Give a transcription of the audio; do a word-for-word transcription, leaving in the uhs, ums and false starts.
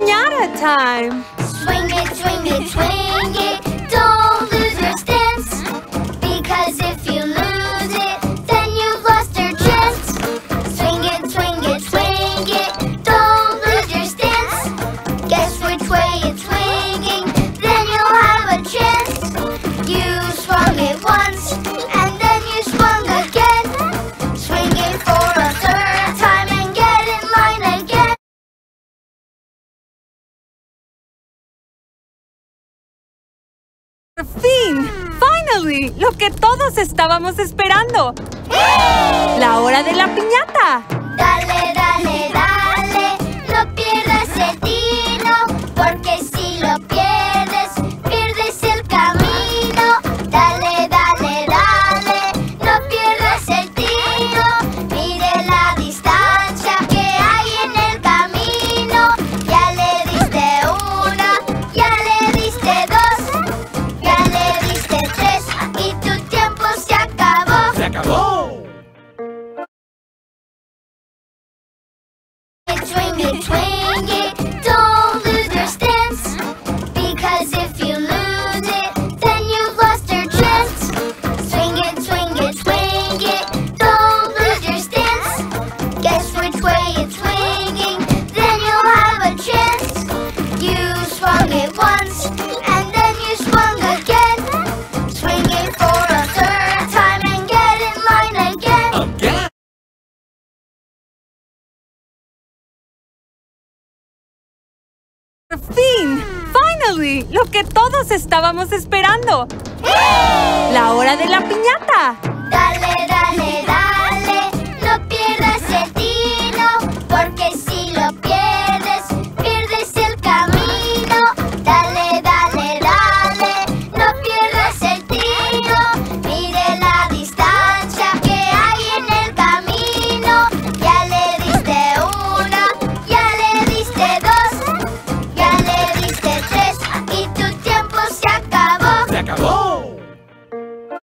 piñata time! Swing it, swing it, swing it. Don't lose your stance. Because if you lose it, then you've lost your chance. Swing it, swing it, swing it. Don't lose your stance. Guess which way it's swinging, then you'll have a chance. You swung it once, and then you swung again. Swing it for a third time and get in line again. ¡Por fin! ¡Finally! Lo que todos estábamos esperando. ¡La hora de la piñata! Dale, dale, dale, no pierdas el tino, porque si lo pierdes, pierdes el camino. Dale, dale, dale, no pierdas el tino, mire la distancia que hay en el camino. Ya le diste una, ya le diste dos, ya le diste tres y tu tiempo se acabó. ¡Se acabó! Swing it, swing it, don't lose your stance. Because if you lose it, then you've lost your chance. Swing it, swing it, swing it, don't lose your stance. Guess which way it's swinging, then you'll have a chance. You swung it once, and then you swung again. Swing it for a third time and get in line again. Again! ¡Por fin! ¡Finally! Lo que todos estábamos esperando. ¡La hora de la piñata! Dale,